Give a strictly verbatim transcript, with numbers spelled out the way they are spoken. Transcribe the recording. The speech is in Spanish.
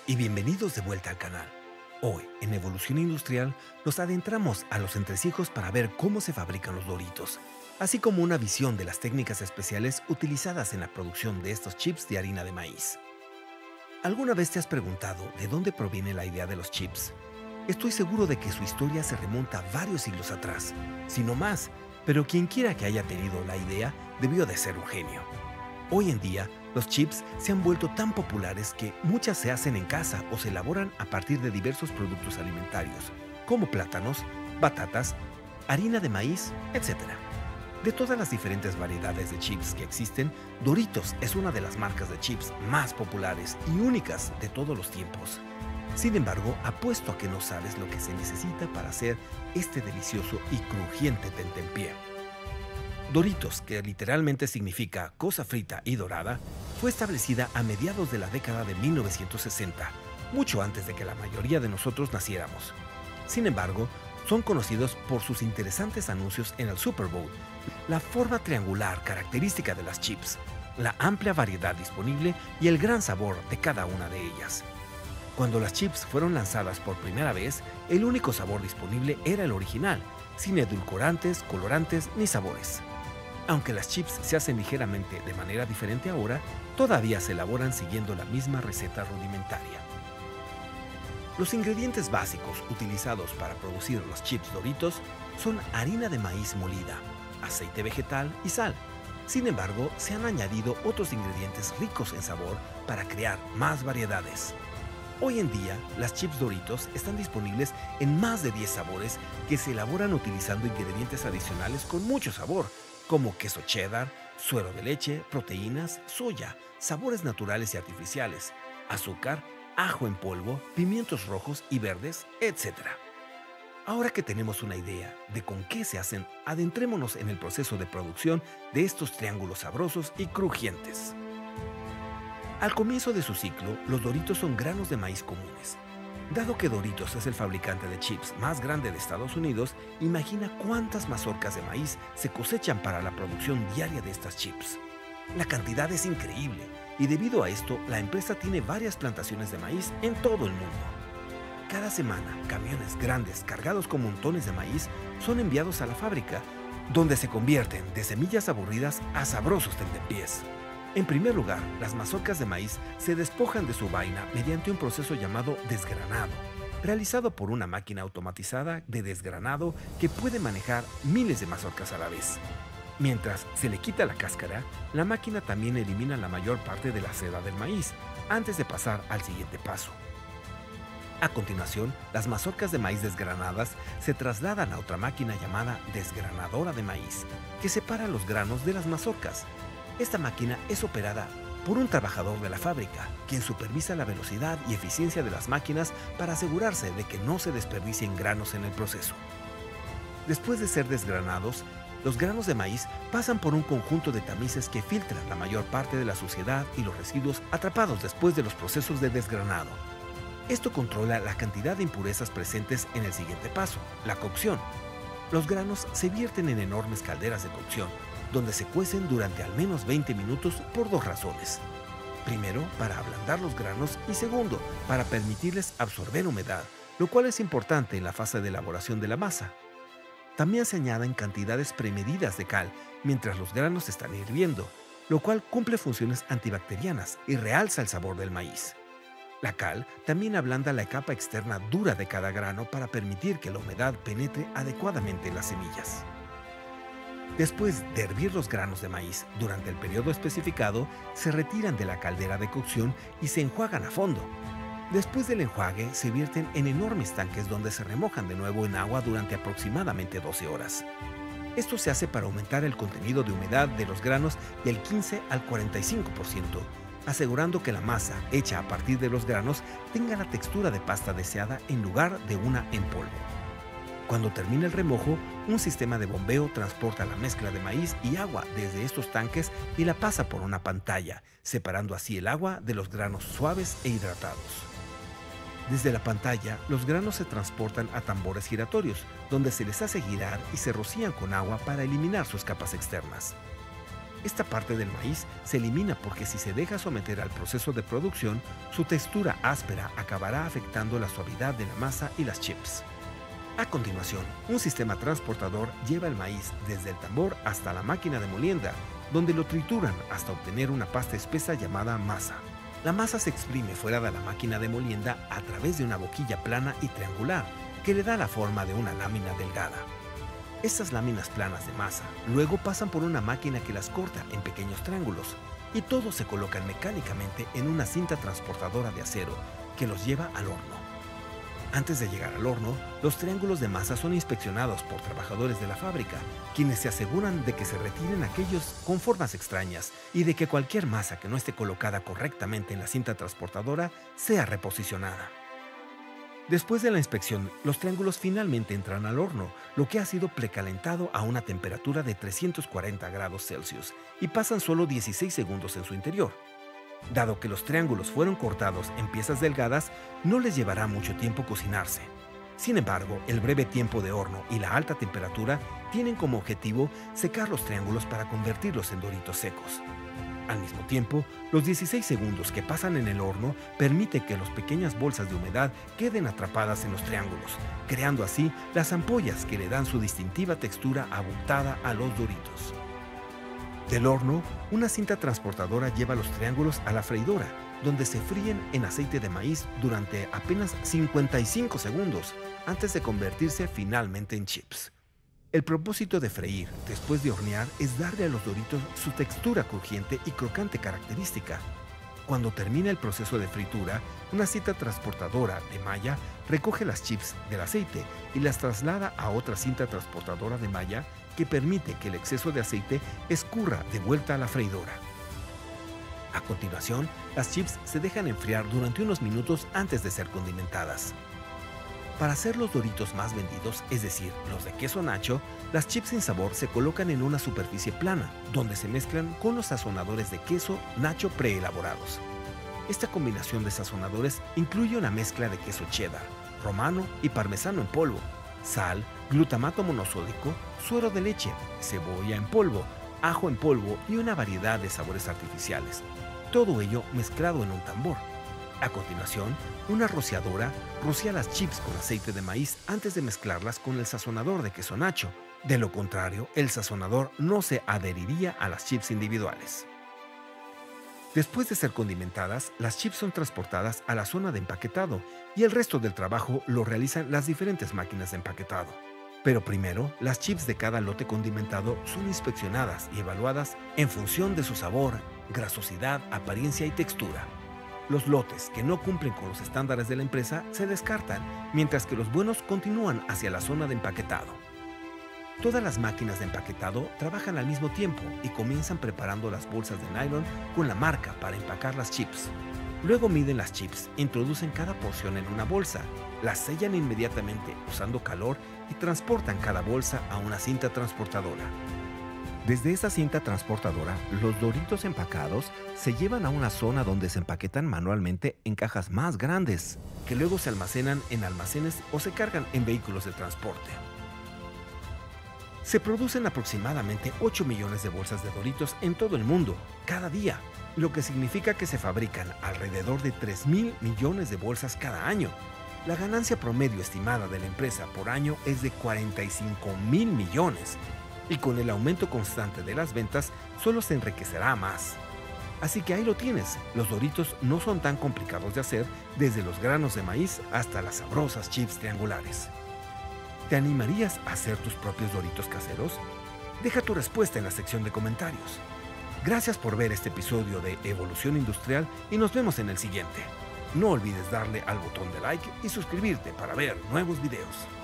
y bienvenidos de vuelta al canal. Hoy, en Evolución Industrial, nos adentramos a los entresijos para ver cómo se fabrican los Doritos, así como una visión de las técnicas especiales utilizadas en la producción de estos chips de harina de maíz. ¿Alguna vez te has preguntado de dónde proviene la idea de los chips? Estoy seguro de que su historia se remonta varios siglos atrás, si no más, pero quien quiera que haya tenido la idea debió de ser un genio. Hoy en día, los chips se han vuelto tan populares que muchas se hacen en casa o se elaboran a partir de diversos productos alimentarios, como plátanos, batatas, harina de maíz, etcétera. De todas las diferentes variedades de chips que existen, Doritos es una de las marcas de chips más populares y únicas de todos los tiempos. Sin embargo, apuesto a que no sabes lo que se necesita para hacer este delicioso y crujiente tentempié. Doritos, que literalmente significa cosa frita y dorada, fue establecida a mediados de la década de mil novecientos sesenta, mucho antes de que la mayoría de nosotros naciéramos. Sin embargo, son conocidos por sus interesantes anuncios en el Super Bowl, la forma triangular característica de las chips, la amplia variedad disponible y el gran sabor de cada una de ellas. Cuando las chips fueron lanzadas por primera vez, el único sabor disponible era el original, sin edulcorantes, colorantes ni sabores. Aunque las chips se hacen ligeramente de manera diferente ahora, todavía se elaboran siguiendo la misma receta rudimentaria. Los ingredientes básicos utilizados para producir los chips Doritos son harina de maíz molida, aceite vegetal y sal. Sin embargo, se han añadido otros ingredientes ricos en sabor para crear más variedades. Hoy en día, las chips Doritos están disponibles en más de diez sabores que se elaboran utilizando ingredientes adicionales con mucho sabor, como queso cheddar, suero de leche, proteínas, soya, sabores naturales y artificiales, azúcar, ajo en polvo, pimientos rojos y verdes, etcétera. Ahora que tenemos una idea de con qué se hacen, adentrémonos en el proceso de producción de estos triángulos sabrosos y crujientes. Al comienzo de su ciclo, los Doritos son granos de maíz comunes. Dado que Doritos es el fabricante de chips más grande de Estados Unidos, imagina cuántas mazorcas de maíz se cosechan para la producción diaria de estas chips. La cantidad es increíble y debido a esto, la empresa tiene varias plantaciones de maíz en todo el mundo. Cada semana, camiones grandes cargados con montones de maíz son enviados a la fábrica, donde se convierten de semillas aburridas a sabrosos tentempiés. En primer lugar, las mazorcas de maíz se despojan de su vaina mediante un proceso llamado desgranado, realizado por una máquina automatizada de desgranado que puede manejar miles de mazorcas a la vez. Mientras se le quita la cáscara, la máquina también elimina la mayor parte de la seda del maíz, antes de pasar al siguiente paso. A continuación, las mazorcas de maíz desgranadas se trasladan a otra máquina llamada desgranadora de maíz, que separa los granos de las mazorcas. Esta máquina es operada por un trabajador de la fábrica, quien supervisa la velocidad y eficiencia de las máquinas para asegurarse de que no se desperdicien granos en el proceso. Después de ser desgranados, los granos de maíz pasan por un conjunto de tamices que filtran la mayor parte de la suciedad y los residuos atrapados después de los procesos de desgranado. Esto controla la cantidad de impurezas presentes en el siguiente paso, la cocción. Los granos se vierten en enormes calderas de cocción, donde se cuecen durante al menos veinte minutos por dos razones. Primero, para ablandar los granos y segundo, para permitirles absorber humedad, lo cual es importante en la fase de elaboración de la masa. También se añaden cantidades premedidas de cal mientras los granos están hirviendo, lo cual cumple funciones antibacterianas y realza el sabor del maíz. La cal también ablanda la capa externa dura de cada grano para permitir que la humedad penetre adecuadamente en las semillas. Después de hervir los granos de maíz durante el periodo especificado, se retiran de la caldera de cocción y se enjuagan a fondo. Después del enjuague, se vierten en enormes tanques donde se remojan de nuevo en agua durante aproximadamente doce horas. Esto se hace para aumentar el contenido de humedad de los granos del quince al cuarenta y cinco por ciento, asegurando que la masa hecha a partir de los granos tenga la textura de pasta deseada en lugar de una en polvo. Cuando termina el remojo, un sistema de bombeo transporta la mezcla de maíz y agua desde estos tanques y la pasa por una pantalla, separando así el agua de los granos suaves e hidratados. Desde la pantalla, los granos se transportan a tambores giratorios, donde se les hace girar y se rocían con agua para eliminar sus capas externas. Esta parte del maíz se elimina porque si se deja someter al proceso de producción, su textura áspera acabará afectando la suavidad de la masa y las chips. A continuación, un sistema transportador lleva el maíz desde el tambor hasta la máquina de molienda, donde lo trituran hasta obtener una pasta espesa llamada masa. La masa se exprime fuera de la máquina de molienda a través de una boquilla plana y triangular, que le da la forma de una lámina delgada. Estas láminas planas de masa luego pasan por una máquina que las corta en pequeños triángulos, y todos se colocan mecánicamente en una cinta transportadora de acero que los lleva al horno. Antes de llegar al horno, los triángulos de masa son inspeccionados por trabajadores de la fábrica, quienes se aseguran de que se retiren aquellos con formas extrañas y de que cualquier masa que no esté colocada correctamente en la cinta transportadora sea reposicionada. Después de la inspección, los triángulos finalmente entran al horno, lo que ha sido precalentado a una temperatura de trescientos cuarenta grados Celsius, y pasan solo dieciséis segundos en su interior. Dado que los triángulos fueron cortados en piezas delgadas, no les llevará mucho tiempo cocinarse. Sin embargo, el breve tiempo de horno y la alta temperatura tienen como objetivo secar los triángulos para convertirlos en doritos secos. Al mismo tiempo, los dieciséis segundos que pasan en el horno permiten que las pequeñas bolsas de humedad queden atrapadas en los triángulos, creando así las ampollas que le dan su distintiva textura abultada a los doritos. Del horno, una cinta transportadora lleva los triángulos a la freidora, donde se fríen en aceite de maíz durante apenas cincuenta y cinco segundos antes de convertirse finalmente en chips. El propósito de freír después de hornear es darle a los doritos su textura crujiente y crocante característica. Cuando termina el proceso de fritura, una cinta transportadora de malla recoge las chips del aceite y las traslada a otra cinta transportadora de malla que permite que el exceso de aceite escurra de vuelta a la freidora. A continuación, las chips se dejan enfriar durante unos minutos antes de ser condimentadas. Para hacer los doritos más vendidos, es decir, los de queso nacho, las chips sin sabor se colocan en una superficie plana, donde se mezclan con los sazonadores de queso nacho preelaborados. Esta combinación de sazonadores incluye una mezcla de queso cheddar, romano y parmesano en polvo, sal, glutamato monosódico, suero de leche, cebolla en polvo, ajo en polvo y una variedad de sabores artificiales. Todo ello mezclado en un tambor. A continuación, una rociadora rocía las chips con aceite de maíz antes de mezclarlas con el sazonador de queso nacho. De lo contrario, el sazonador no se adheriría a las chips individuales. Después de ser condimentadas, las chips son transportadas a la zona de empaquetado y el resto del trabajo lo realizan las diferentes máquinas de empaquetado. Pero primero, las chips de cada lote condimentado son inspeccionadas y evaluadas en función de su sabor, grasosidad, apariencia y textura. Los lotes que no cumplen con los estándares de la empresa se descartan, mientras que los buenos continúan hacia la zona de empaquetado. Todas las máquinas de empaquetado trabajan al mismo tiempo y comienzan preparando las bolsas de nylon con la marca para empacar las chips. Luego miden las chips, introducen cada porción en una bolsa, las sellan inmediatamente usando calor y transportan cada bolsa a una cinta transportadora. Desde esa cinta transportadora, los doritos empacados se llevan a una zona donde se empaquetan manualmente en cajas más grandes, que luego se almacenan en almacenes o se cargan en vehículos de transporte. Se producen aproximadamente ocho millones de bolsas de doritos en todo el mundo, cada día, lo que significa que se fabrican alrededor de tres mil millones de bolsas cada año. La ganancia promedio estimada de la empresa por año es de cuarenta y cinco mil millones. Y con el aumento constante de las ventas, solo se enriquecerá más. Así que ahí lo tienes, los doritos no son tan complicados de hacer, desde los granos de maíz hasta las sabrosas chips triangulares. ¿Te animarías a hacer tus propios doritos caseros? Deja tu respuesta en la sección de comentarios. Gracias por ver este episodio de Evolución Industrial y nos vemos en el siguiente. No olvides darle al botón de like y suscribirte para ver nuevos videos.